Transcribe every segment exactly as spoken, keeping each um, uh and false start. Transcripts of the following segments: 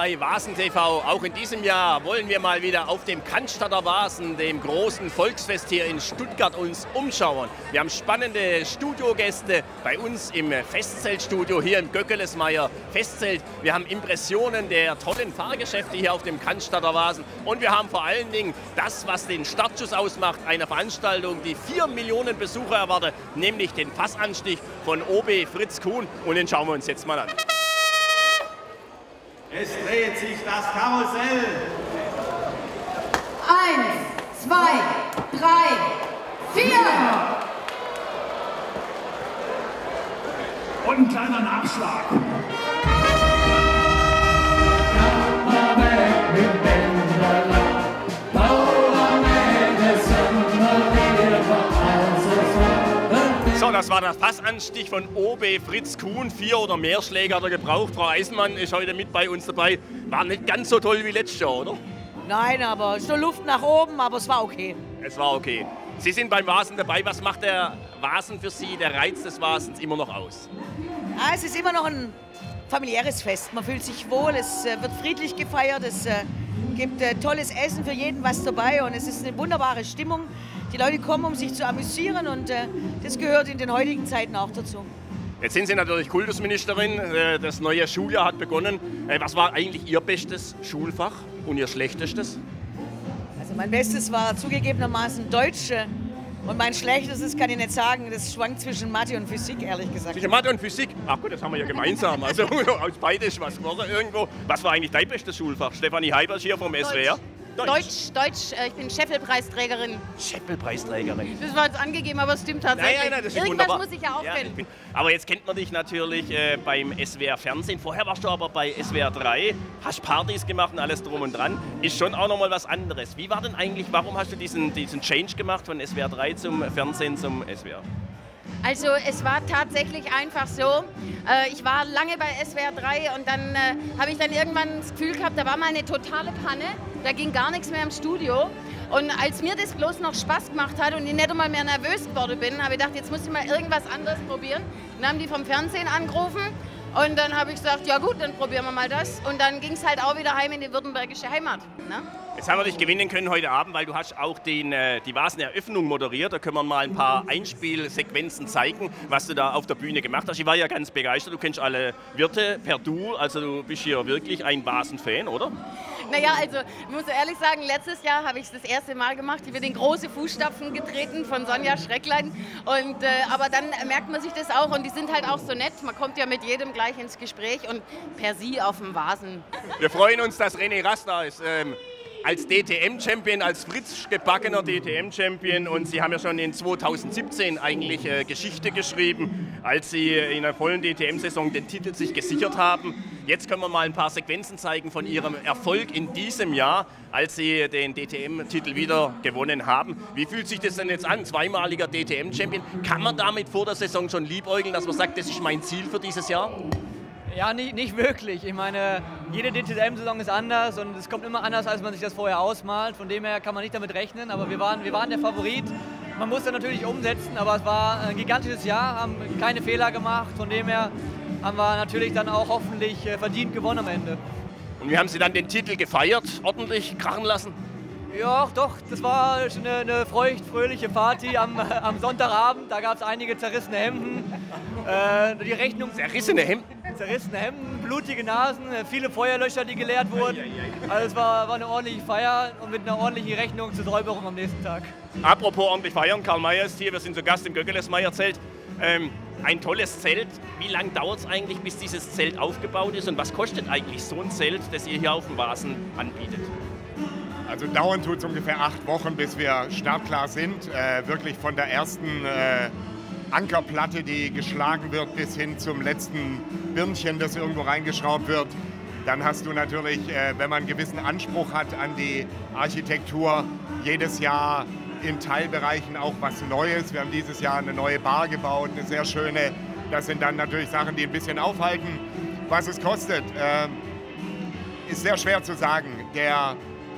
bei Vasen T V. Auch in diesem Jahr wollen wir mal wieder auf dem Cannstatter Vasen, dem großen Volksfest hier in Stuttgart, uns umschauen. Wir haben spannende Studiogäste bei uns im Festzeltstudio hier im Göckelesmeier Festzelt. Wir haben Impressionen der tollen Fahrgeschäfte hier auf dem Cannstatter Vasen. Und wir haben vor allen Dingen das, was den Startschuss ausmacht, einer Veranstaltung, die vier Millionen Besucher erwartet, nämlich den Fassanstich von O B Fritz Kuhn. Und den schauen wir uns jetzt mal an. Es dreht sich das Karussell. Eins, zwei, drei, vier. Und ein kleiner Nachschlag. So, das war der Fassanstich von O B Fritz Kuhn. Vier oder mehr Schläge hat er gebraucht. Frau Eisenmann ist heute mit bei uns dabei. War nicht ganz so toll wie letztes Jahr, oder? Nein, aber es ist nur Luft nach oben, aber es war okay. Es war okay. Sie sind beim Vasen dabei. Was macht der Vasen für Sie, der Reiz des Vasens, immer noch aus? Ah, es ist immer noch ein familiäres Fest. Man fühlt sich wohl, es äh, wird friedlich gefeiert, es äh, gibt äh, tolles Essen, für jeden was dabei und es ist eine wunderbare Stimmung. Die Leute kommen, um sich zu amüsieren und äh, das gehört in den heutigen Zeiten auch dazu. Jetzt sind Sie natürlich Kultusministerin, äh, das neue Schuljahr hat begonnen. Äh, was war eigentlich Ihr bestes Schulfach und Ihr schlechtestes? Also mein Bestes war zugegebenermaßen Deutsch äh, und mein Schlechtestes kann ich nicht sagen, das schwankt zwischen Mathe und Physik, ehrlich gesagt. Zwischen Mathe und Physik? Ach gut, das haben wir ja gemeinsam. Also aus beides was geworden irgendwo. Was war eigentlich dein bestes Schulfach? Stefanie Heibers hier vom S W R? Deutsch. Deutsch, Deutsch, äh, ich bin Scheffelpreisträgerin. Scheffelpreisträgerin. Das war jetzt angegeben, aber es stimmt tatsächlich. Nein, nein, nein, das ist Irgendwas wunderbar. muss ich ja auch Ja, kennen. ich bin- Aber jetzt kennt man dich natürlich äh, beim S W R Fernsehen. Vorher warst du aber bei S W R drei, hast Partys gemacht und alles drum und dran. Ist schon auch nochmal was anderes. Wie war denn eigentlich, warum hast du diesen, diesen Change gemacht von S W R drei zum Fernsehen zum S W R? Also es war tatsächlich einfach so, äh, ich war lange bei S W R drei und dann äh, habe ich dann irgendwann das Gefühl gehabt, da war mal eine totale Panne, da ging gar nichts mehr im Studio. Und als mir das bloß noch Spaß gemacht hat und ich nicht einmal mehr nervös geworden bin, habe ich gedacht, jetzt muss ich mal irgendwas anderes probieren. Dann haben die vom Fernsehen angerufen und dann habe ich gesagt, ja gut, dann probieren wir mal das. Und dann ging es halt auch wieder heim in die württembergische Heimat. Ne? Jetzt haben wir dich gewinnen können heute Abend, weil du hast auch den, äh, die Vaseneröffnung moderiert. Da können wir mal ein paar Einspielsequenzen zeigen, was du da auf der Bühne gemacht hast. Ich war ja ganz begeistert. Du kennst alle Wirte per Du, also du bist hier wirklich ein Vasen-Fan, oder? Naja, also ich muss ehrlich sagen, letztes Jahr habe ich es das erste Mal gemacht. Ich bin in große Fußstapfen getreten von Sonja Schrecklein. Und, äh, aber dann merkt man sich das auch und die sind halt auch so nett. Man kommt ja mit jedem gleich ins Gespräch und per Sie auf dem Vasen. Wir freuen uns, dass René Rast da ist. Ähm, als D T M-Champion, als frisch gebackener D T M-Champion. Und Sie haben ja schon in zweitausendsiebzehn eigentlich äh, Geschichte geschrieben, als Sie in der vollen D T M-Saison den Titel sich gesichert haben. Jetzt können wir mal ein paar Sequenzen zeigen von Ihrem Erfolg in diesem Jahr, als Sie den D T M-Titel wieder gewonnen haben. Wie fühlt sich das denn jetzt an? Zweimaliger D T M-Champion. Kann man damit vor der Saison schon liebäugeln, dass man sagt, das ist mein Ziel für dieses Jahr? Ja, nicht, nicht wirklich. Ich meine, jede D T M-Saison ist anders und es kommt immer anders, als man sich das vorher ausmalt. Von dem her kann man nicht damit rechnen, aber wir waren, wir waren der Favorit. Man musste natürlich umsetzen, aber es war ein gigantisches Jahr, haben keine Fehler gemacht. Von dem her haben wir natürlich dann auch hoffentlich verdient gewonnen am Ende. Und wie haben Sie dann den Titel gefeiert, ordentlich krachen lassen? Ja, doch, das war eine, eine feucht, fröhliche Party am, am Sonntagabend. Da gab es einige zerrissene Hemden. Äh, die Rechnung. Zerrissene Hemden? Zerrissene Hemden, blutige Nasen, viele Feuerlöscher, die geleert wurden. Also es war, war eine ordentliche Feier und mit einer ordentlichen Rechnung zur Säuberung am nächsten Tag. Apropos ordentlich feiern, Karl Mayer ist hier, wir sind zu Gast im Göckelesmeier-Zelt. Ähm, ein tolles Zelt. Wie lange dauert es eigentlich, bis dieses Zelt aufgebaut ist und was kostet eigentlich so ein Zelt, das ihr hier auf dem Vasen anbietet? Also dauern tut es ungefähr acht Wochen, bis wir startklar sind. Äh, wirklich von der ersten äh, Ankerplatte, die geschlagen wird, bis hin zum letzten Birnchen, das irgendwo reingeschraubt wird. Dann hast du natürlich, äh, wenn man einen gewissen Anspruch hat an die Architektur, jedes Jahr in Teilbereichen auch was Neues. Wir haben dieses Jahr eine neue Bar gebaut, eine sehr schöne. Das sind dann natürlich Sachen, die ein bisschen aufhalten. Was es kostet, äh, ist sehr schwer zu sagen. Der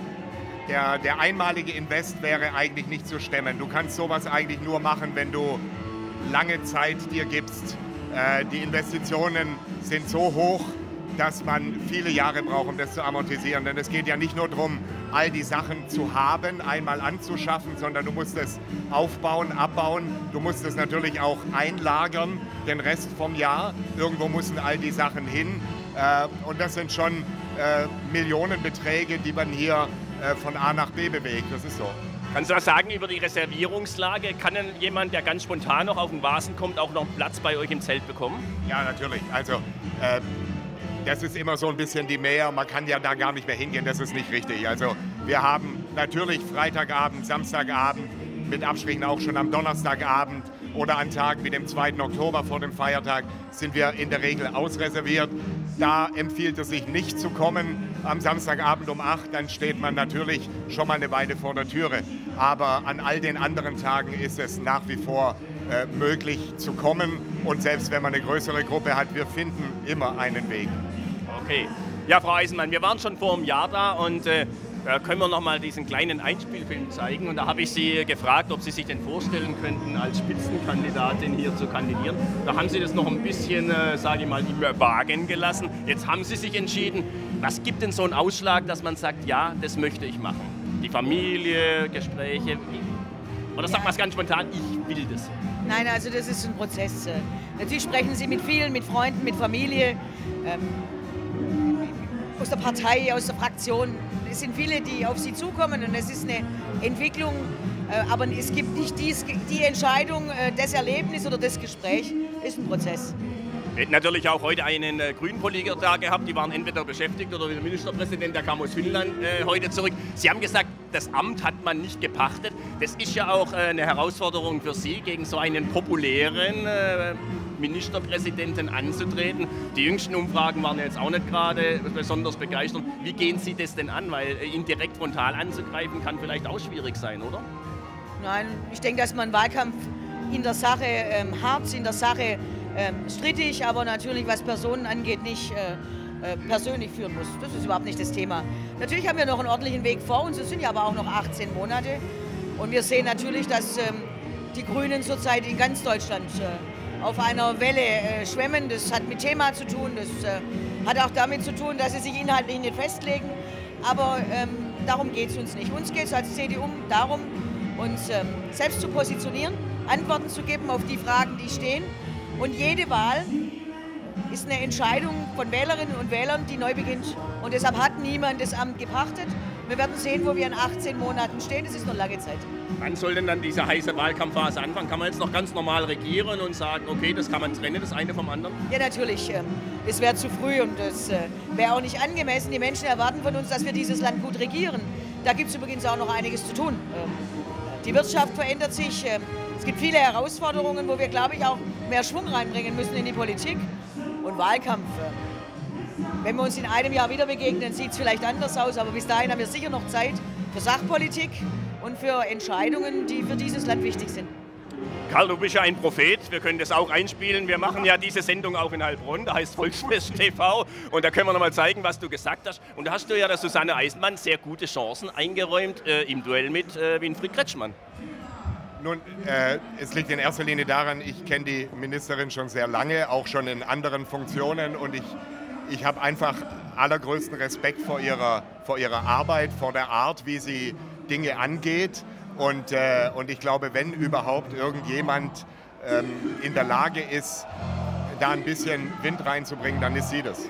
Der, der einmalige Invest wäre eigentlich nicht zu stemmen. Du kannst sowas eigentlich nur machen, wenn du lange Zeit dir gibst. Äh, die Investitionen sind so hoch, dass man viele Jahre braucht, um das zu amortisieren. Denn es geht ja nicht nur darum, all die Sachen zu haben, einmal anzuschaffen, sondern du musst es aufbauen, abbauen. Du musst es natürlich auch einlagern, den Rest vom Jahr. Irgendwo müssen all die Sachen hin. Und das sind schon Millionenbeträge, die man hier von A nach B bewegt. Das ist so. Kannst du was sagen über die Reservierungslage? Kann denn jemand, der ganz spontan noch auf den Vasen kommt, auch noch einen Platz bei euch im Zelt bekommen? Ja, natürlich. Also äh, das ist immer so ein bisschen die Mehr. Man kann ja da gar nicht mehr hingehen. Das ist nicht richtig. Also wir haben natürlich Freitagabend, Samstagabend, mit Abstrichen auch schon am Donnerstagabend oder an Tag wie dem zweiten Oktober vor dem Feiertag sind wir in der Regel ausreserviert. Da empfiehlt es sich nicht zu kommen am Samstagabend um acht, dann steht man natürlich schon mal eine Weile vor der Türe. Aber an all den anderen Tagen ist es nach wie vor äh, möglich zu kommen. Und selbst wenn man eine größere Gruppe hat, wir finden immer einen Weg. Okay. Ja, Frau Eisenmann, wir waren schon vor einem Jahr da und äh, da können wir noch mal diesen kleinen Einspielfilm zeigen. Und da habe ich Sie gefragt, ob Sie sich denn vorstellen könnten, als Spitzenkandidatin hier zu kandidieren. Da haben Sie das noch ein bisschen, äh, sage ich mal, im Wagen gelassen. Jetzt haben Sie sich entschieden. Was gibt denn so einen Ausschlag, dass man sagt, ja, das möchte ich machen? Die Familie, Gespräche? Oder sagt man es ganz spontan, ich will das? Nein, also das ist ein Prozess. Natürlich sprechen Sie mit vielen, mit Freunden, mit Familie, ähm, aus der Partei, aus der Fraktion. Es sind viele, die auf Sie zukommen und es ist eine Entwicklung, äh, aber es gibt nicht dies, die Entscheidung, äh, das Erlebnis oder das Gespräch, ist ein Prozess. Wir hätten natürlich auch heute einen äh, grünen Politiker da gehabt, die waren entweder beschäftigt oder der Ministerpräsident, der kam aus Finnland äh, heute zurück. Sie haben gesagt, das Amt hat man nicht gepachtet. Das ist ja auch äh, eine Herausforderung für Sie, gegen so einen populären äh, Ministerpräsidenten anzutreten. Die jüngsten Umfragen waren jetzt auch nicht gerade besonders begeisternd. Wie gehen Sie das denn an? Weil äh, ihn direkt frontal anzugreifen kann vielleicht auch schwierig sein, oder? Nein, ich denke, dass man Wahlkampf in der Sache ähm, hart, in der Sache ähm, strittig, aber natürlich, was Personen angeht, nicht äh, äh, persönlich führen muss. Das ist überhaupt nicht das Thema. Natürlich haben wir noch einen ordentlichen Weg vor uns, es sind ja aber auch noch achtzehn Monate. Und wir sehen natürlich, dass ähm, die Grünen zurzeit in ganz Deutschland äh, auf einer Welle äh, schwemmen. Das hat mit Thema zu tun, das äh, hat auch damit zu tun, dass sie sich inhaltlich nicht festlegen. Aber ähm, darum geht es uns nicht. Uns geht es als C D U darum, uns ähm, selbst zu positionieren, Antworten zu geben auf die Fragen, die stehen. Und jede Wahl ist eine Entscheidung von Wählerinnen und Wählern, die neu beginnt. Und deshalb hat niemand das Amt gepachtet. Wir werden sehen, wo wir in achtzehn Monaten stehen. Das ist noch lange Zeit. Wann soll denn dann diese heiße Wahlkampfphase anfangen? Kann man jetzt noch ganz normal regieren und sagen, okay, das kann man trennen, das eine vom anderen? Ja, natürlich. Es wäre zu früh und es wäre auch nicht angemessen. Die Menschen erwarten von uns, dass wir dieses Land gut regieren. Da gibt es übrigens auch noch einiges zu tun. Die Wirtschaft verändert sich. Es gibt viele Herausforderungen, wo wir, glaube ich, auch mehr Schwung reinbringen müssen in die Politik. Und Wahlkampf, wenn wir uns in einem Jahr wieder begegnen, sieht es vielleicht anders aus. Aber bis dahin haben wir sicher noch Zeit für Sachpolitik und für Entscheidungen, die für dieses Land wichtig sind. Karl, du bist ja ein Prophet, wir können das auch einspielen. Wir machen ja diese Sendung auch in Heilbronn, da heißt Volksfest T V. Und da können wir noch mal zeigen, was du gesagt hast. Und da hast du ja der Susanne Eisenmann sehr gute Chancen eingeräumt äh, im Duell mit äh, Winfried Kretschmann. Nun, äh, es liegt in erster Linie daran, ich kenne die Ministerin schon sehr lange, auch schon in anderen Funktionen. Und ich, ich habe einfach allergrößten Respekt vor ihrer, vor ihrer Arbeit, vor der Art, wie sie Dinge angeht. Und, äh, und ich glaube, wenn überhaupt irgendjemand ähm, in der Lage ist, da ein bisschen Wind reinzubringen, dann ist sie das.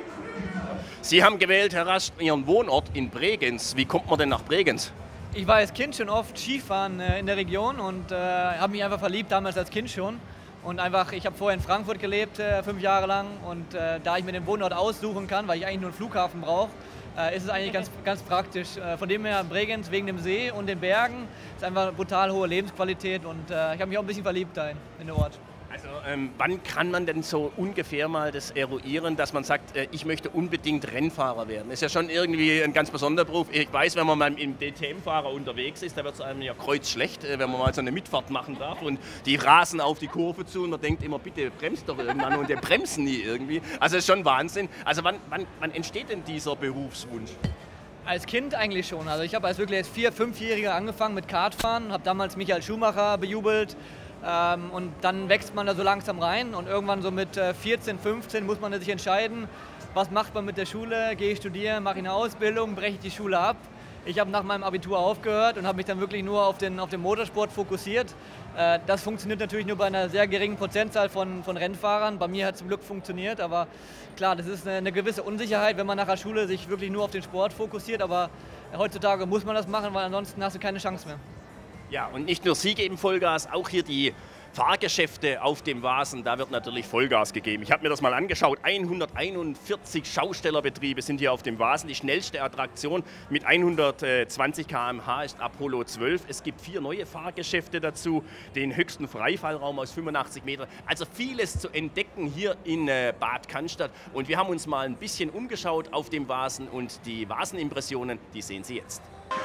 Sie haben gewählt, Herr Rasch, Ihren Wohnort in Bregenz. Wie kommt man denn nach Bregenz? Ich war als Kind schon oft Skifahren äh, in der Region und äh, habe mich einfach verliebt, damals als Kind schon. Und einfach, ich habe vorher in Frankfurt gelebt, äh, fünf Jahre lang. Und äh, da ich mir den Wohnort aussuchen kann, weil ich eigentlich nur einen Flughafen brauche, äh, ist es eigentlich ganz, ganz praktisch. Äh, von dem her Bregenz wegen dem See und den Bergen ist einfach brutal hohe Lebensqualität. Und äh, ich habe mich auch ein bisschen verliebt da in, in den Ort. Also ähm, wann kann man denn so ungefähr mal das eruieren, dass man sagt, äh, ich möchte unbedingt Rennfahrer werden? Das ist ja schon irgendwie ein ganz besonderer Beruf. Ich weiß, wenn man mal im D T M-Fahrer unterwegs ist, da wird es einem ja kreuzschlecht, äh, wenn man mal so eine Mitfahrt machen darf und die rasen auf die Kurve zu und man denkt immer, bitte bremst doch irgendwann und die bremsen nie irgendwie. Also das ist schon Wahnsinn. Also wann, wann, wann entsteht denn dieser Berufswunsch? Als Kind eigentlich schon. Also ich habe als wirklich als Vier-, Fünfjähriger angefangen mit Kartfahren, habe damals Michael Schumacher bejubelt. Ähm, und dann wächst man da so langsam rein und irgendwann so mit äh, vierzehn, fünfzehn muss man sich entscheiden, was macht man mit der Schule, gehe ich studieren, mache ich eine Ausbildung, breche ich die Schule ab. Ich habe nach meinem Abitur aufgehört und habe mich dann wirklich nur auf den, auf den Motorsport fokussiert. Äh, das funktioniert natürlich nur bei einer sehr geringen Prozentzahl von, von Rennfahrern. Bei mir hat es zum Glück funktioniert, aber klar, das ist eine, eine gewisse Unsicherheit, wenn man nach der Schule sich wirklich nur auf den Sport fokussiert. Aber heutzutage muss man das machen, weil ansonsten hast du keine Chance mehr. Ja, und nicht nur Sie geben Vollgas, auch hier die Fahrgeschäfte auf dem Wasen, da wird natürlich Vollgas gegeben. Ich habe mir das mal angeschaut, hunderteinundvierzig Schaustellerbetriebe sind hier auf dem Wasen. Die schnellste Attraktion mit hundertzwanzig Kilometer pro Stunde ist Apollo zwölf. Es gibt vier neue Fahrgeschäfte dazu, den höchsten Freifallraum aus fünfundachtzig Metern. Also vieles zu entdecken hier in Bad Cannstatt. Und wir haben uns mal ein bisschen umgeschaut auf dem Wasen und die Vasenimpressionen, die sehen Sie jetzt.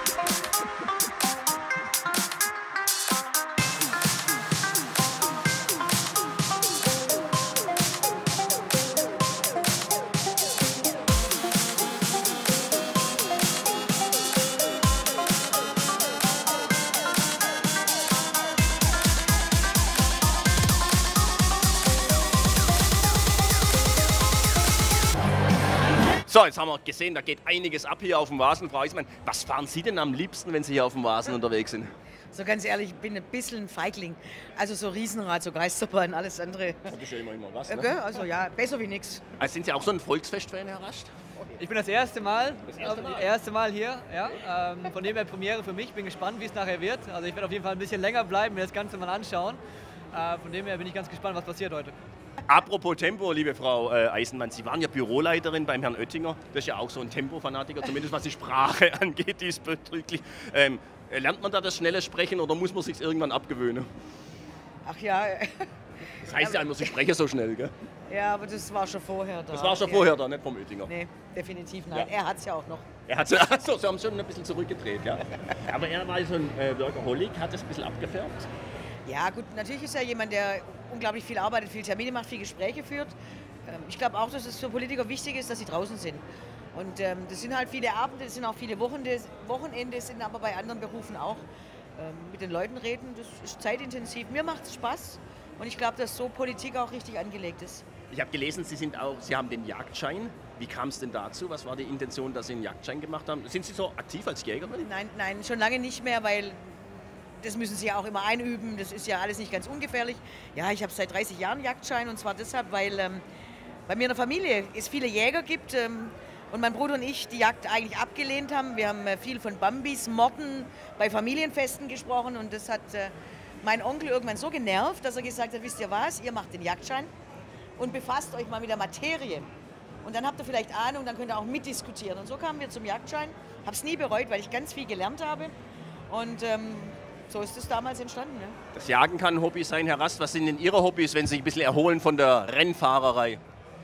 So, jetzt haben wir gesehen, da geht einiges ab hier auf dem Vasen. Frau Eismann, was fahren Sie denn am liebsten, wenn Sie hier auf dem Vasen unterwegs sind? So ganz ehrlich, ich bin ein bisschen ein Feigling. Also so Riesenrad, so Geisterbahn, alles andere. Das ist ja immer, immer was, ne? Okay, also ja, besser wie nichts. Also sind Sie auch so ein Volksfest-Fan, Herr Rasch? Ich bin das erste Mal, Das erste Mal? das erste Mal hier. Ja. Ähm, von dem her Premiere für mich. Bin gespannt, wie es nachher wird. Also ich werde auf jeden Fall ein bisschen länger bleiben, mir das Ganze mal anschauen. Äh, von dem her bin ich ganz gespannt, was passiert heute. Apropos Tempo, liebe Frau äh, Eisenmann, Sie waren ja Büroleiterin beim Herrn Oettinger. Das ist ja auch so ein Tempo-Fanatiker, zumindest was die Sprache angeht, diesbezüglich. Ähm, lernt man da das schnelle Sprechen oder muss man sich irgendwann abgewöhnen? Ach ja, Das heißt ja immer, Sie sprechen so schnell, gell? ja, aber das war schon vorher da. Das war schon ja. vorher da, nicht vom Oettinger. Nee, definitiv nein. Ja. Er hat es ja auch noch. Er hat achso, Sie haben schon ein bisschen zurückgedreht, ja. Aber er war so ein äh, Workaholic, hat es ein bisschen abgefärbt. Ja gut, natürlich ist er jemand, der unglaublich viel arbeitet, viel Termine macht, viel Gespräche führt. Ähm, Ich glaube auch, dass es für Politiker wichtig ist, dass sie draußen sind. Und ähm, das sind halt viele Abende, das sind auch viele Wochenende, Wochenende sind aber bei anderen Berufen auch. Ähm, mit den Leuten reden, das ist zeitintensiv. Mir macht es Spaß und ich glaube, dass so Politik auch richtig angelegt ist. Ich habe gelesen, Sie, sind auch, Sie haben den Jagdschein. Wie kam es denn dazu? Was war die Intention, dass Sie einen Jagdschein gemacht haben? Sind Sie so aktiv als Jägerin? Nein, nein, schon lange nicht mehr, weil das müssen Sie ja auch immer einüben. Das ist ja alles nicht ganz ungefährlich. Ja, ich habe seit dreißig Jahren Jagdschein und zwar deshalb, weil ähm, bei mir in der Familie es viele Jäger gibt ähm, und mein Bruder und ich die Jagd eigentlich abgelehnt haben. Wir haben äh, viel von Bambis, Morden bei Familienfesten gesprochen und das hat äh, mein Onkel irgendwann so genervt, dass er gesagt hat, wisst ihr was, ihr macht den Jagdschein und befasst euch mal mit der Materie. Und dann habt ihr vielleicht Ahnung, dann könnt ihr auch mitdiskutieren. Und so kamen wir zum Jagdschein. Habe es nie bereut, weil ich ganz viel gelernt habe. Und ähm, so ist es damals entstanden. Ne? Das Jagen kann ein Hobby sein. Herr Rast, was sind denn Ihre Hobbys, wenn Sie sich ein bisschen erholen von der Rennfahrerei?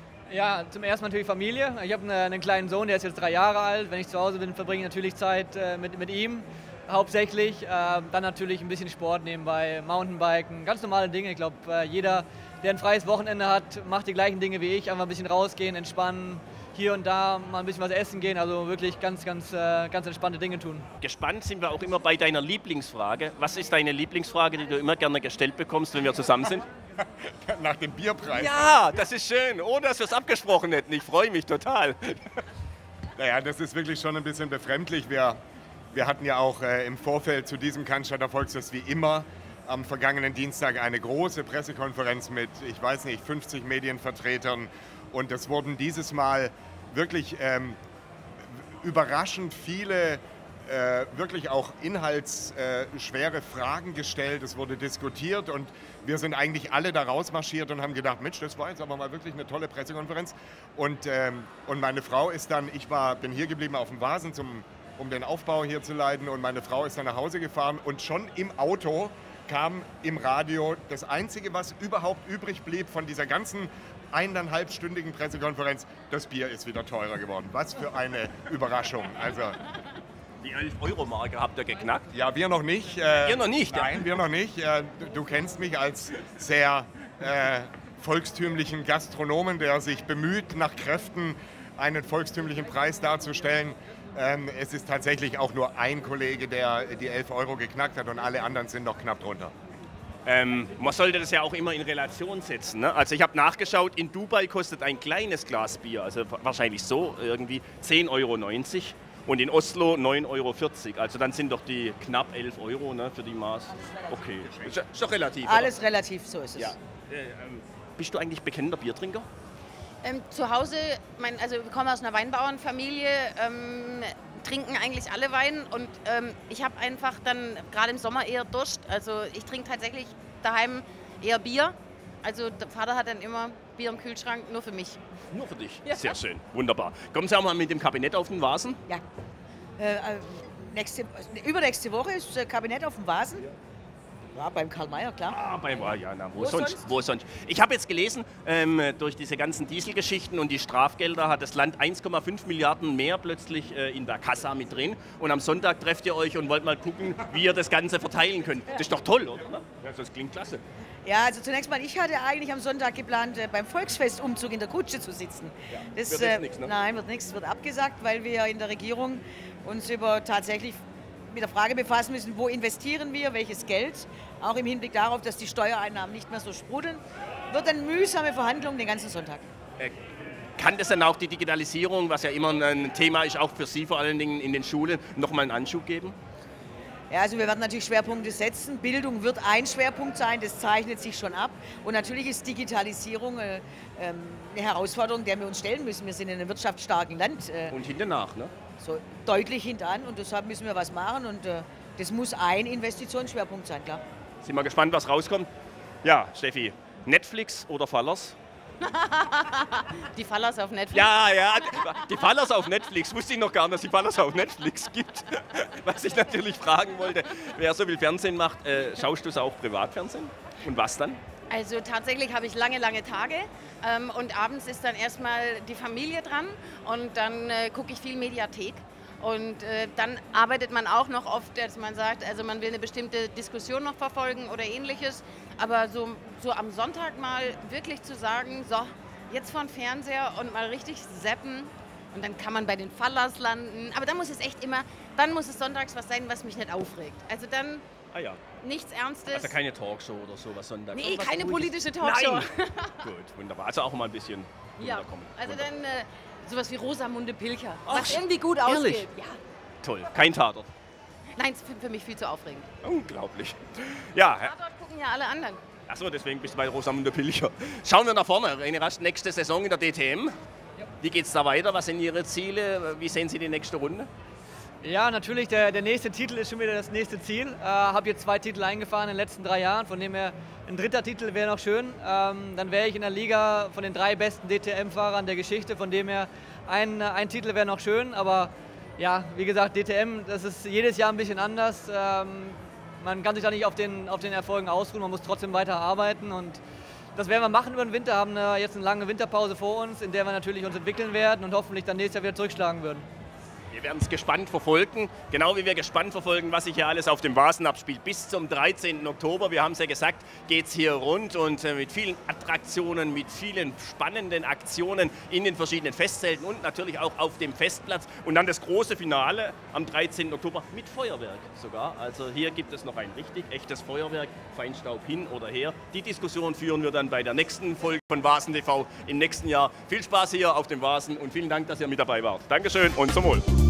Ja, zum ersten natürlich Familie. Ich habe einen, einen kleinen Sohn, der ist jetzt drei Jahre alt. Wenn ich zu Hause bin, verbringe ich natürlich Zeit äh, mit, mit ihm, hauptsächlich. Äh, dann natürlich ein bisschen Sport nebenbei, Mountainbiken, ganz normale Dinge. Ich glaube, äh, jeder, der ein freies Wochenende hat, macht die gleichen Dinge wie ich. Einfach ein bisschen rausgehen, entspannen, hier und da mal ein bisschen was essen gehen. Also wirklich ganz, ganz, äh, ganz entspannte Dinge tun. Gespannt sind wir auch immer bei deiner Lieblingsfrage. Was ist deine Lieblingsfrage, die du immer gerne gestellt bekommst, wenn wir zusammen sind? Nach dem Bierpreis. Ja, das ist schön, ohne dass wir es abgesprochen hätten. Ich freue mich total. Naja, das ist wirklich schon ein bisschen befremdlich. Wir, wir hatten ja auch äh, im Vorfeld zu diesem Cannstatter Volksfest wie immer am vergangenen Dienstag eine große Pressekonferenz mit, ich weiß nicht, fünfzig Medienvertretern. Und es wurden dieses Mal wirklich ähm, überraschend viele, äh, wirklich auch inhaltsschwere äh, Fragen gestellt. Es wurde diskutiert und wir sind eigentlich alle da rausmarschiert und haben gedacht, Mensch, das war jetzt aber mal wirklich eine tolle Pressekonferenz. Und, ähm, und meine Frau ist dann, ich war, bin hier geblieben auf dem Vasen, zum, um den Aufbau hier zu leiten. Und meine Frau ist dann nach Hause gefahren und schon im Auto kam im Radio das Einzige, was überhaupt übrig blieb von dieser ganzen eineinhalbstündigen Pressekonferenz, das Bier ist wieder teurer geworden. Was für eine Überraschung. Also, Die elf Euro Marke habt ihr geknackt? ja, wir noch nicht. Äh, Ihr noch nicht, ja? Nein, wir noch nicht. Äh, du, du kennst mich als sehr äh, volkstümlichen Gastronomen, der sich bemüht, nach Kräften einen volkstümlichen Preis darzustellen. Ähm, es ist tatsächlich auch nur ein Kollege, der die elf Euro geknackt hat und alle anderen sind noch knapp drunter. Ähm, man sollte das ja auch immer in Relation setzen. Ne? Also ich habe nachgeschaut, in Dubai kostet ein kleines Glas Bier, also wahrscheinlich so irgendwie zehn Euro neunzig und in Oslo neun Euro vierzig. Also dann sind doch die knapp elf Euro, ne, für die Maß. Okay, ist, ist doch relativ. Alles oder? relativ, so ist es. Ja. Äh, ähm, bist du eigentlich bekennender Biertrinker? Ähm, zu Hause, mein, also wir kommen aus einer Weinbauernfamilie, ähm, trinken eigentlich alle Wein und ähm, ich habe einfach dann gerade im Sommer eher Durst. Also ich trinke tatsächlich daheim eher Bier. Also der Vater hat dann immer Bier im Kühlschrank, nur für mich. Nur für dich? Ja. Sehr schön, wunderbar. Kommen Sie auch mal mit dem Kabinett auf den Vasen? Ja. Äh, äh, nächste, übernächste Woche ist äh, Kabinett auf dem Vasen. Ja, beim Karl May, klar. Ah, bei, ja, na, wo, Wo sonst? sonst? Wo sonst? Ich habe jetzt gelesen, ähm, durch diese ganzen Dieselgeschichten und die Strafgelder hat das Land eins Komma fünf Milliarden mehr plötzlich äh, in der Kassa mit drin. Und am Sonntag trefft ihr euch und wollt mal gucken, wie ihr das Ganze verteilen könnt. Das ist doch toll, oder? Ja, das klingt klasse. Ja, also zunächst mal, ich hatte eigentlich am Sonntag geplant, äh, beim Volksfestumzug in der Kutsche zu sitzen. Ja. Das, Wird jetzt äh, nichts, ne? Nein, wird nichts, wird abgesagt, weil wir in der Regierung uns über tatsächlich mit der Frage befassen müssen, wo investieren wir, welches Geld, auch im Hinblick darauf, dass die Steuereinnahmen nicht mehr so sprudeln. Wird eine mühsame Verhandlung den ganzen Sonntag. Äh, kann das dann auch die Digitalisierung, was ja immer ein Thema ist, auch für Sie vor allen Dingen in den Schulen, nochmal einen Anschub geben? Ja, also wir werden natürlich Schwerpunkte setzen. Bildung wird ein Schwerpunkt sein, das zeichnet sich schon ab. Und natürlich ist Digitalisierung äh, ähm, eine Herausforderung, der wir uns stellen müssen. Wir sind in einem wirtschaftsstarken Land. Äh, Und hinten nach, ne? So deutlich hintan und deshalb müssen wir was machen und äh, das muss ein Investitionsschwerpunkt sein, klar. Sind wir gespannt, was rauskommt. Ja, Steffi, Netflix oder Fallers? Die Fallers auf Netflix. Ja, ja, die Fallers auf Netflix. Wusste ich noch gar nicht, dass die Fallers auf Netflix gibt. Was ich natürlich fragen wollte, wer so viel Fernsehen macht, äh, schaust du es auch Privatfernsehen? Und was dann? Also tatsächlich habe ich lange, lange Tage ähm, und abends ist dann erstmal die Familie dran und dann äh, gucke ich viel Mediathek. Und äh, dann arbeitet man auch noch oft, dass man sagt, also man will eine bestimmte Diskussion noch verfolgen oder ähnliches. Aber so, so am Sonntag mal wirklich zu sagen, so, jetzt vor den Fernseher und mal richtig zappen und dann kann man bei den Fallers landen. Aber dann muss es echt immer, dann muss es sonntags was sein, was mich nicht aufregt. Also dann Ah ja, nichts Ernstes. also keine Talkshow oder sowas, sondern... Nee, irgendwas keine Ruhiges. politische Talkshow. Nein. Gut, wunderbar. Also auch mal ein bisschen Ja, runterkommen. also Wunderbar. dann äh, sowas wie Rosamunde Pilcher, Ach, was irgendwie gut ehrlich? ausgeht. Ja. Toll, kein Tatort. Nein, ist für, für mich viel zu aufregend. Unglaublich. Ja, Tatort gucken ja alle anderen. achso, deswegen bist du bei Rosamunde Pilcher. Schauen wir nach vorne. René Rast, nächste Saison in der D T M. Wie geht es da weiter? Was sind Ihre Ziele? Wie sehen Sie die nächste Runde? Ja, natürlich, der, der nächste Titel ist schon wieder das nächste Ziel. Ich äh, habe jetzt zwei Titel eingefahren in den letzten drei Jahren, von dem her ein dritter Titel wäre noch schön. Ähm, dann wäre ich in der Liga von den drei besten D T M-Fahrern der Geschichte, von dem her ein, ein Titel wäre noch schön. Aber ja, wie gesagt, D T M, das ist jedes Jahr ein bisschen anders. Ähm, man kann sich da nicht auf den, auf den Erfolgen ausruhen, man muss trotzdem weiter arbeiten. Und das werden wir machen über den Winter, haben äh, jetzt eine lange Winterpause vor uns, in der wir natürlich uns entwickeln werden und hoffentlich dann nächstes Jahr wieder zurückschlagen würden. Wir werden es gespannt verfolgen, genau wie wir gespannt verfolgen, was sich hier alles auf dem Vasen abspielt. Bis zum dreizehnten Oktober, wir haben es ja gesagt, geht es hier rund und äh, mit vielen Attraktionen, mit vielen spannenden Aktionen in den verschiedenen Festzelten und natürlich auch auf dem Festplatz. Und dann das große Finale am dreizehnten Oktober mit Feuerwerk sogar. Also hier gibt es noch ein richtig echtes Feuerwerk, Feinstaub hin oder her. Die Diskussion führen wir dann bei der nächsten Folge von Vasen T V im nächsten Jahr. Viel Spaß hier auf dem Vasen und vielen Dank, dass ihr mit dabei wart. Dankeschön und zum Wohl.